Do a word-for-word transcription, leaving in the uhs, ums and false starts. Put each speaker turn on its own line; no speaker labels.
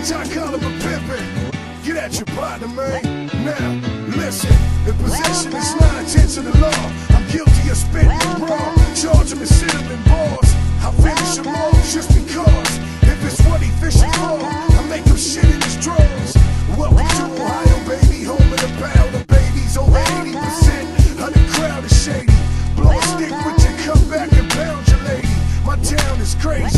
bitch, I call him a pimpin'. Get at your partner, man. Now, listen, if possession is nine tenths of the law, I'm guilty of spitting it raw. Charge him and sit him in bars. I finish him all just because. If it's what he fishing for, I make him shit in his drawers. Welcome to Ohio, baby, home of the pound of babies. Over eighty percent of the crowd is shady. Blow a stick with your come back and pound your lady. My town is crazy.